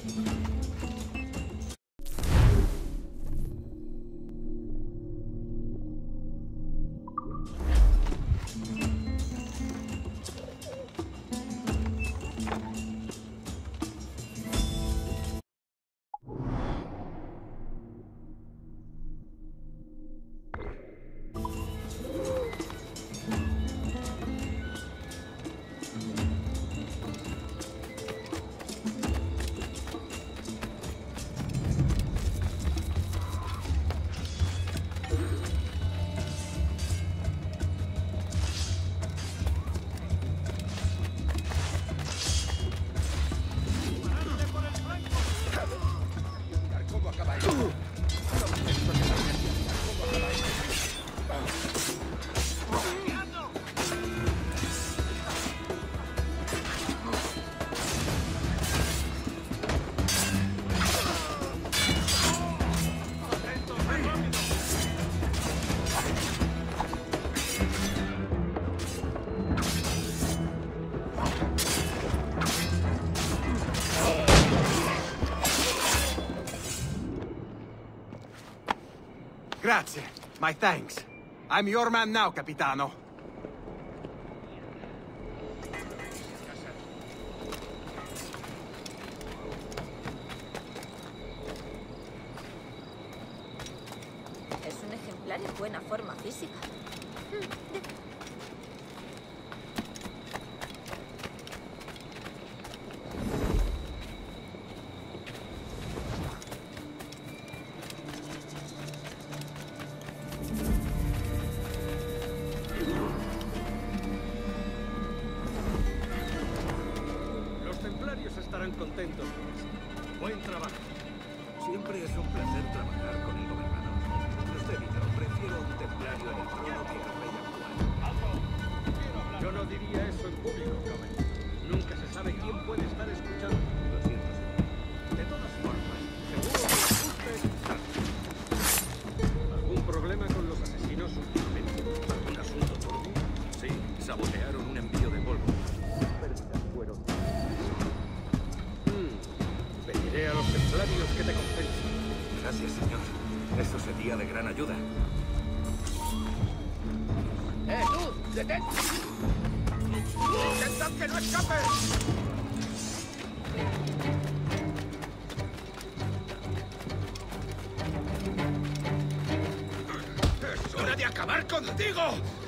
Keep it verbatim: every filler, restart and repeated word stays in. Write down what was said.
Grazie. My thanks. I'm your man now, Capitano. Es un ejemplar en buena forma física. Estarán contentos con eso. Buen trabajo. Siempre es un placer trabajar con el gobernador. Usted dijo, prefiero un templario en el trono que al rey actual. Yo no diría eso en público, caballero. Nunca se sabe quién puede estar escuchando. Lo siento, señor. De todas formas, seguro que les gusta escuchar. ¿Algún problema con los asesinos últimamente? ¿Algún asunto turbio? Sí, sabotearon un envío de polvo. Fueron... Pediré a los templarios que te compensen. Gracias, señor. Eso sería de gran ayuda. ¡Eh, tú! ¡Detente! ¡Intentad que no escape! ¡Es hora de acabar contigo!